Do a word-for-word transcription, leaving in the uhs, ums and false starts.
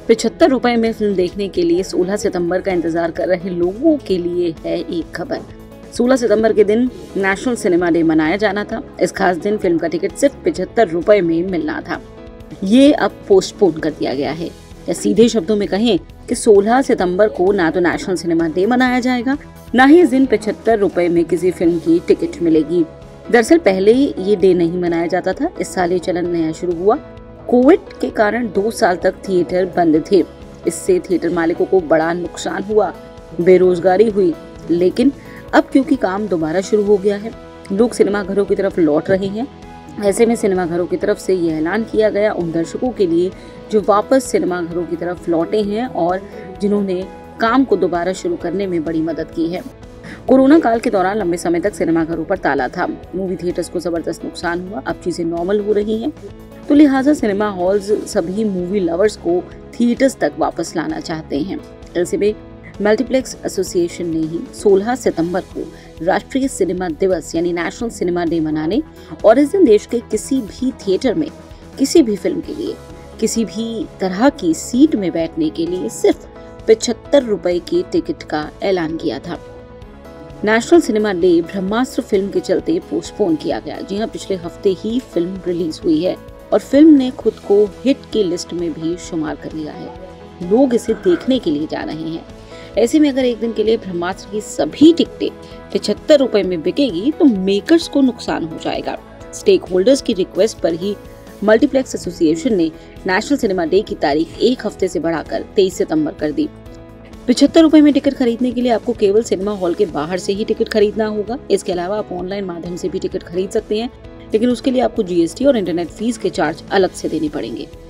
पिछहत्तर रुपए में फिल्म देखने के लिए सोलह सितंबर का इंतजार कर रहे लोगों के लिए है एक खबर। सोलह सितंबर के दिन नेशनल सिनेमा डे मनाया जाना था। इस खास दिन फिल्म का टिकट सिर्फ पिछहत्तर रुपए में मिलना था। ये अब पोस्टपोन कर दिया गया है, या सीधे शब्दों में कहें कि सोलह सितंबर को ना तो नेशनल सिनेमा डे मनाया जाएगा, ना ही इस दिन पिछहत्तर रुपए में किसी फिल्म की टिकट मिलेगी। दरअसल पहले ये डे नहीं मनाया जाता था। इस साल ये चलन नया शुरू हुआ। कोविड के कारण दो साल तक थिएटर बंद थे। इससे थिएटर मालिकों को बड़ा नुकसान हुआ, बेरोजगारी हुई। लेकिन अब क्योंकि काम दोबारा शुरू हो गया है, लोग सिनेमा घरों की तरफ लौट रहे हैं। ऐसे में सिनेमा घरों की तरफ से ये ऐलान किया गया उन दर्शकों के लिए जो वापस सिनेमा घरों की तरफ लौटे हैं और जिन्होंने काम को दोबारा शुरू करने में बड़ी मदद की है। कोरोना काल के दौरान लंबे समय तक सिनेमा घरों पर ताला था। मूवी थिएटर्स को जबरदस्त नुकसान हुआ। अब चीजें नॉर्मल हो रही हैं, तो लिहाजा सिनेमा हॉल्स सभी मूवी लवर्स को थिएटर्स तक वापस लाना चाहते हैं। ऐसे में मल्टीप्लेक्स एसोसिएशन ने ही सोलह सितंबर को राष्ट्रीय सिनेमा दिवस यानी नेशनल सिनेमा डे मनाने और इस दिन देश के किसी भी थिएटर में किसी भी फिल्म के लिए किसी भी तरह की सीट में बैठने के लिए सिर्फ पिछहत्तर रुपए की टिकट का ऐलान किया था। National cinema day Brahmastra film के चलते पोस्टपोन किया गया। जी हाँ, पिछले हफ्ते ही फिल्म रिलीज हुई है और फिल्म ने खुद को हिट की लिस्ट में भी शुमार कर लिया है। लोग इसे देखने के लिए जा रहे हैं। ऐसे में अगर एक दिन के लिए ब्रह्मास्त्र की सभी टिकटें पिछहत्तर रुपए में बिकेगी तो मेकर्स को नुकसान हो जाएगा। स्टेक होल्डर्स की रिक्वेस्ट पर ही मल्टीप्लेक्स एसोसिएशन ने नेशनल सिनेमा डे की तारीख एक हफ्ते से बढ़ाकर तेईस सितंबर कर दी। पिछहत्तर रुपए में टिकट खरीदने के लिए आपको केवल सिनेमा हॉल के बाहर से ही टिकट खरीदना होगा। इसके अलावा आप ऑनलाइन माध्यम से भी टिकट खरीद सकते हैं, लेकिन उसके लिए आपको जीएसटी और इंटरनेट फीस के चार्ज अलग से देने पड़ेंगे।